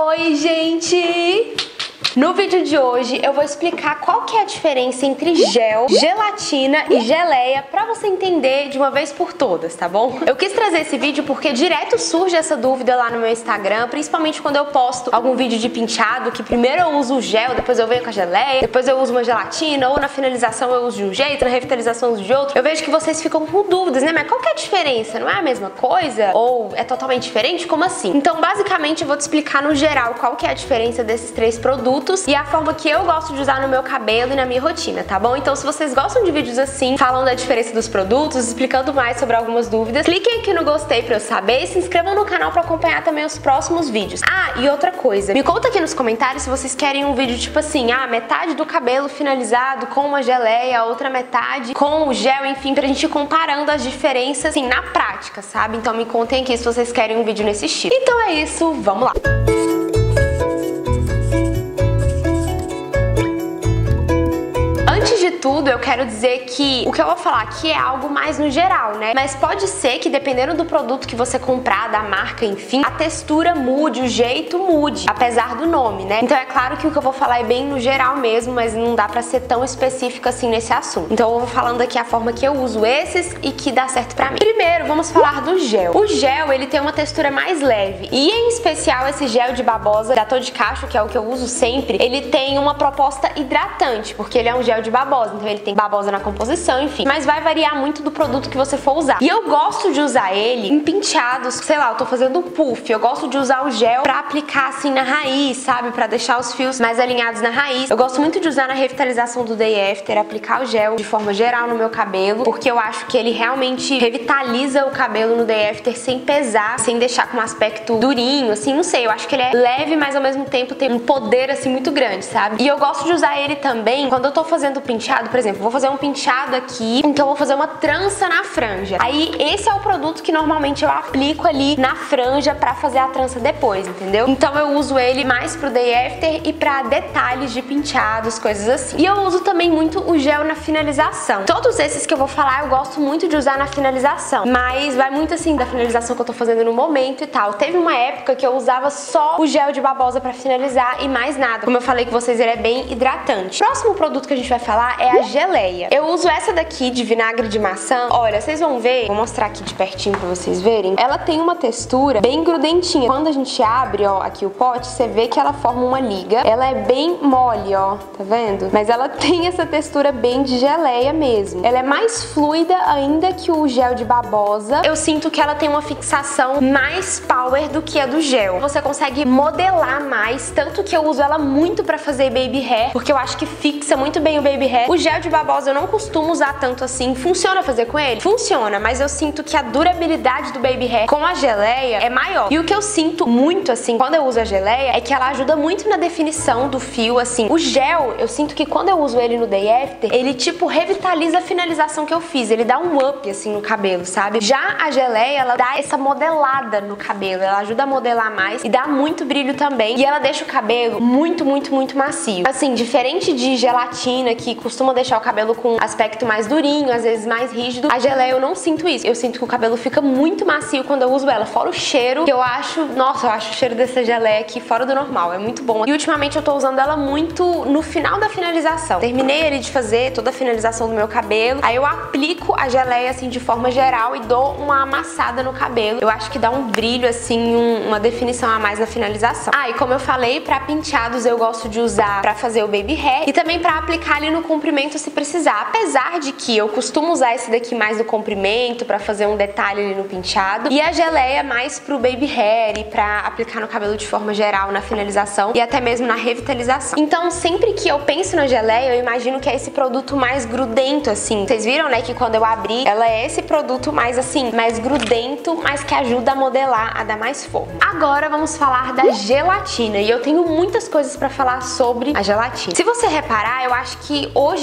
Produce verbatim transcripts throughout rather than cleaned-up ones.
Oi, gente! No vídeo de hoje eu vou explicar qual que é a diferença entre gel, gelatina e geleia pra você entender de uma vez por todas, tá bom? Eu quis trazer esse vídeo porque direto surge essa dúvida lá no meu Instagram, principalmente quando eu posto algum vídeo de penteado, que primeiro eu uso o gel, depois eu venho com a geleia, depois eu uso uma gelatina, ou na finalização eu uso de um jeito, na revitalização eu uso de outro. Eu vejo que vocês ficam com dúvidas, né? Mas qual que é a diferença? Não é a mesma coisa? Ou é totalmente diferente? Como assim? Então, basicamente, eu vou te explicar no geral qual que é a diferença desses três produtos e a forma que eu gosto de usar no meu cabelo e na minha rotina, tá bom? Então, se vocês gostam de vídeos assim, falando da diferença dos produtos, explicando mais sobre algumas dúvidas, cliquem aqui no gostei pra eu saber e se inscrevam no canal pra acompanhar também os próximos vídeos. Ah, e outra coisa, me conta aqui nos comentários se vocês querem um vídeo tipo assim, ah, metade do cabelo finalizado com uma geleia, a outra metade com o gel, enfim, pra gente ir comparando as diferenças, assim, na prática, sabe? Então me contem aqui se vocês querem um vídeo nesse estilo. Então é isso, vamos lá! Antes de tudo, eu quero dizer que o que eu vou falar aqui é algo mais no geral, né? Mas pode ser que dependendo do produto que você comprar, da marca, enfim, a textura mude, o jeito mude, apesar do nome, né? Então é claro que o que eu vou falar é bem no geral mesmo, mas não dá pra ser tão específico assim nesse assunto. Então eu vou falando aqui a forma que eu uso esses e que dá certo pra mim. Primeiro, vamos falar do gel. O gel, ele tem uma textura mais leve e em especial esse gel de babosa da Tô de Cacho, que é o que eu uso sempre, ele tem uma proposta hidratante, porque ele é um gel de babosa, então ele tem babosa na composição, enfim, mas vai variar muito do produto que você for usar. E eu gosto de usar ele em penteados, sei lá, eu tô fazendo um puff, eu gosto de usar o gel pra aplicar assim na raiz, sabe, pra deixar os fios mais alinhados na raiz. Eu gosto muito de usar na revitalização do day after, aplicar o gel de forma geral no meu cabelo, porque eu acho que ele realmente revitaliza o cabelo no day after sem pesar, sem deixar com um aspecto durinho, assim, não sei, eu acho que ele é leve, mas ao mesmo tempo tem um poder assim muito grande, sabe? E eu gosto de usar ele também quando eu tô fazendo penteado, por exemplo, vou fazer um penteado aqui, então eu vou fazer uma trança na franja. Aí esse é o produto que normalmente eu aplico ali na franja pra fazer a trança depois, entendeu? Então eu uso ele mais pro day after e pra detalhes de penteados, coisas assim. E eu uso também muito o gel na finalização. Todos esses que eu vou falar eu gosto muito de usar na finalização, mas vai muito assim da finalização que eu tô fazendo no momento e tal. Teve uma época que eu usava só o gel de babosa pra finalizar e mais nada. Como eu falei com vocês, ele é bem hidratante. Próximo produto que a gente vai falar é a geleia. Eu uso essa daqui de vinagre de maçã. Olha, vocês vão ver, vou mostrar aqui de pertinho pra vocês verem. Ela tem uma textura bem grudentinha. Quando a gente abre, ó, aqui o pote, você vê que ela forma uma liga. Ela é bem mole, ó, tá vendo? Mas ela tem essa textura bem de geleia mesmo. Ela é mais fluida ainda que o gel de babosa. Eu sinto que ela tem uma fixação mais power do que a do gel. Você consegue modelar mais, tanto que eu uso ela muito pra fazer baby hair, porque eu acho que fixa muito bem o baby hair. O gel de babosa eu não costumo usar tanto assim. Funciona fazer com ele? Funciona, mas eu sinto que a durabilidade do baby hair com a geleia é maior. E o que eu sinto muito assim quando eu uso a geleia é que ela ajuda muito na definição do fio, assim. O gel, eu sinto que quando eu uso ele no day after, ele tipo revitaliza a finalização que eu fiz. Ele dá um up assim no cabelo, sabe? Já a geleia, ela dá essa modelada no cabelo. Ela ajuda a modelar mais e dá muito brilho também. E ela deixa o cabelo muito, muito, muito macio. Assim, diferente de gelatina que costuma deixar o cabelo com aspecto mais durinho, às vezes mais rígido, a geleia eu não sinto isso. Eu sinto que o cabelo fica muito macio quando eu uso ela, fora o cheiro, que eu acho, nossa, eu acho o cheiro dessa geleia aqui fora do normal, é muito bom. E ultimamente eu tô usando ela muito no final da finalização. Terminei ali de fazer toda a finalização do meu cabelo, aí eu aplico a geleia assim de forma geral e dou uma amassada no cabelo. Eu acho que dá um brilho assim, um, uma definição a mais na finalização. Ah, e como eu falei, pra penteados eu gosto de usar pra fazer o baby hair e também pra aplicar ali no comprimento se precisar. Apesar de que eu costumo usar esse daqui mais no comprimento pra fazer um detalhe ali no penteado e a geleia mais pro baby hair e pra aplicar no cabelo de forma geral na finalização e até mesmo na revitalização. Então sempre que eu penso na geleia eu imagino que é esse produto mais grudento assim. Vocês viram, né, que quando eu abri ela é esse produto mais assim, mais grudento, mas que ajuda a modelar, a dar mais forma. Agora vamos falar da gelatina e eu tenho muitas coisas pra falar sobre a gelatina. Se você reparar, eu acho que hoje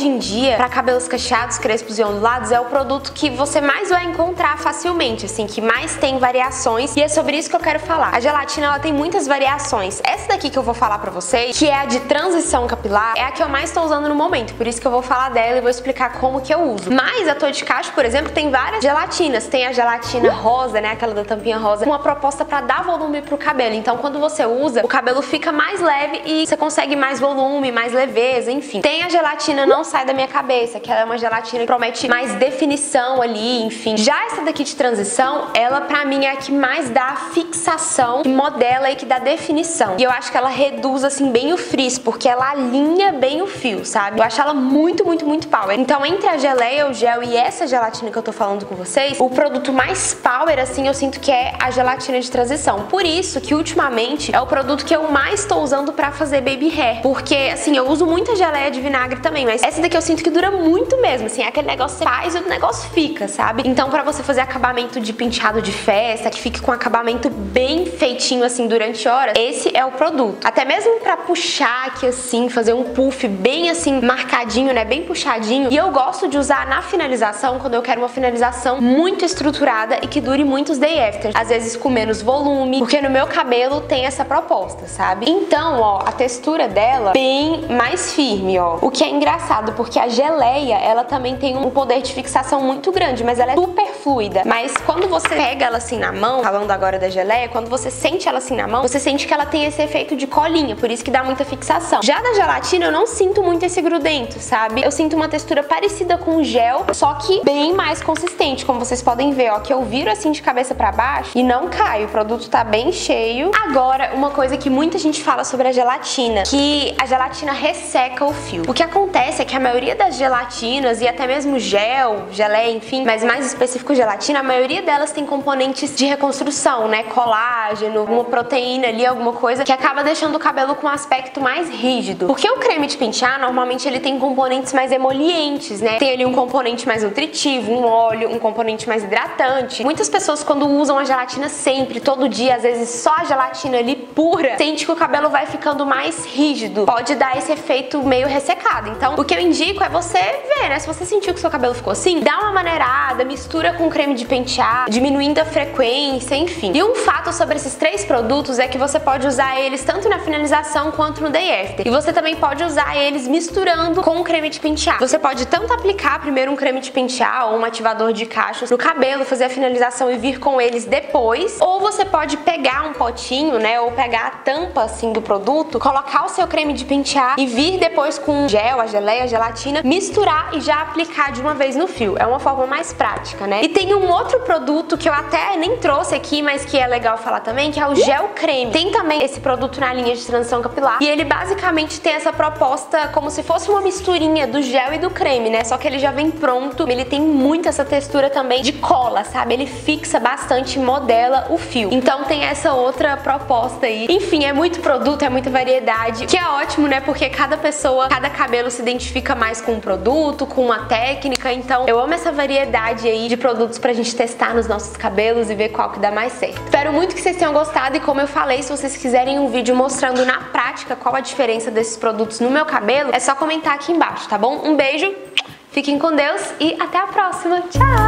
hoje em dia, para cabelos cacheados, crespos e ondulados, é o produto que você mais vai encontrar facilmente, assim, que mais tem variações, e é sobre isso que eu quero falar. A gelatina, ela tem muitas variações. Essa daqui que eu vou falar pra vocês, que é a de transição capilar, é a que eu mais tô usando no momento, por isso que eu vou falar dela e vou explicar como que eu uso. Mas a Tô de Cacho, por exemplo, tem várias gelatinas. Tem a gelatina rosa, né, aquela da tampinha rosa, uma proposta pra dar volume pro cabelo. Então, quando você usa, o cabelo fica mais leve e você consegue mais volume, mais leveza, enfim. Tem a gelatina Não Sai Da Minha Cabeça, que ela é uma gelatina que promete mais definição ali, enfim. Já essa daqui de transição, ela pra mim é a que mais dá fixação, que modela e que dá definição. E eu acho que ela reduz, assim, bem o frizz, porque ela alinha bem o fio, sabe? Eu acho ela muito, muito, muito power. Então, entre a geleia, o gel e essa gelatina que eu tô falando com vocês, o produto mais power, assim, eu sinto que é a gelatina de transição. Por isso que, ultimamente, é o produto que eu mais tô usando pra fazer baby hair. Porque, assim, eu uso muita geleia de vinagre também, mas essa daqui eu sinto que dura muito mesmo, assim, é aquele negócio que você faz e o negócio fica, sabe? Então, pra você fazer acabamento de penteado de festa, que fique com acabamento bem feitinho, assim, durante horas, esse é o produto. Até mesmo pra puxar aqui, assim, fazer um puff bem, assim, marcadinho, né, bem puxadinho. E eu gosto de usar na finalização, quando eu quero uma finalização muito estruturada e que dure muitos day after. Às vezes com menos volume, porque no meu cabelo tem essa proposta, sabe? Então, ó, a textura dela bem mais firme, ó. O que é engraçado, porque a geleia, ela também tem um poder de fixação muito grande, mas ela é super fluida. Mas quando você pega ela assim na mão, falando agora da geleia, quando você sente ela assim na mão, você sente que ela tem esse efeito de colinha, por isso que dá muita fixação. Já da gelatina, eu não sinto muito esse grudento, sabe? Eu sinto uma textura parecida com o gel, só que bem mais consistente, como vocês podem ver, ó, que eu viro assim de cabeça pra baixo e não cai, o produto tá bem cheio. Agora, uma coisa que muita gente fala sobre a gelatina, que a gelatina resseca o fio. O que acontece é que a maioria das gelatinas, e até mesmo gel, geleia, enfim, mas mais específico gelatina, a maioria delas tem componentes de reconstrução, né? Colágeno, uma proteína ali, alguma coisa que acaba deixando o cabelo com um aspecto mais rígido. Porque o creme de pentear, normalmente ele tem componentes mais emolientes, né? Tem ali um componente mais nutritivo, um óleo, um componente mais hidratante. Muitas pessoas, quando usam a gelatina sempre, todo dia, às vezes só a gelatina ali pura, sente que o cabelo vai ficando mais rígido. Pode dar esse efeito meio ressecado. Então, o que eu indico é você ver, né? Se você sentiu que seu cabelo ficou assim, dá uma maneirada, mistura com creme de pentear, diminuindo a frequência, enfim. E um fato sobre esses três produtos é que você pode usar eles tanto na finalização quanto no day after. E você também pode usar eles misturando com o creme de pentear. Você pode tanto aplicar primeiro um creme de pentear ou um ativador de cachos no cabelo, fazer a finalização e vir com eles depois, ou você pode pegar um potinho, né, ou pegar a tampa assim do produto, colocar o seu creme de pentear e vir depois com gel, a geleia, a gelatina, misturar e já aplicar de uma vez no fio. É uma forma mais prática, né? E tem um outro produto que eu até nem trouxe aqui, mas que é legal falar também, que é o gel creme. Tem também esse produto na linha de transição capilar e ele basicamente tem essa proposta como se fosse uma misturinha do gel e do creme, né? Só que ele já vem pronto, ele tem muito essa textura também de cola, sabe? Ele fixa bastante, modela o fio. Então tem essa outra proposta aí. Enfim, é muito produto, é muita variedade, que é ótimo, né? Porque cada pessoa, cada cabelo se identifica mais com um produto, com uma técnica. Então eu amo essa variedade aí de produtos pra gente testar nos nossos cabelos e ver qual que dá mais certo. Espero muito que vocês tenham gostado e, como eu falei, se vocês quiserem um vídeo mostrando na prática qual a diferença desses produtos no meu cabelo, é só comentar aqui embaixo, tá bom? Um beijo, fiquem com Deus e até a próxima. Tchau!